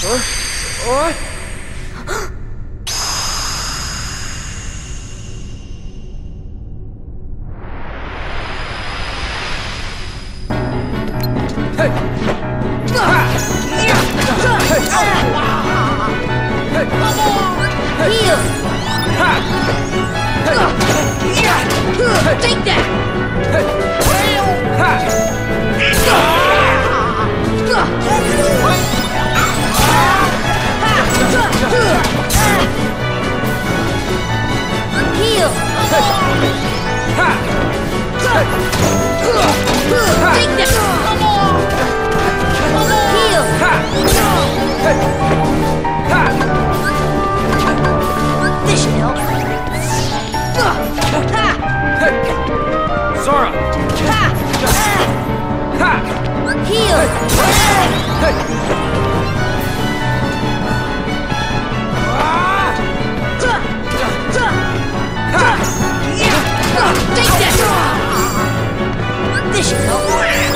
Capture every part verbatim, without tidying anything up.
Take that! Heal! Take that! Heal! This should help. Sora! Heal! Take that! This should help.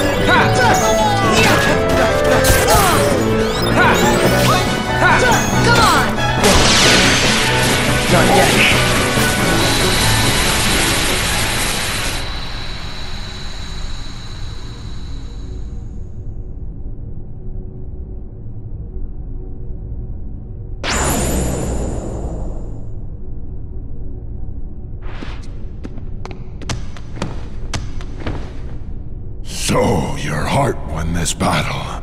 Come on! Not yet. So, your heart won this battle.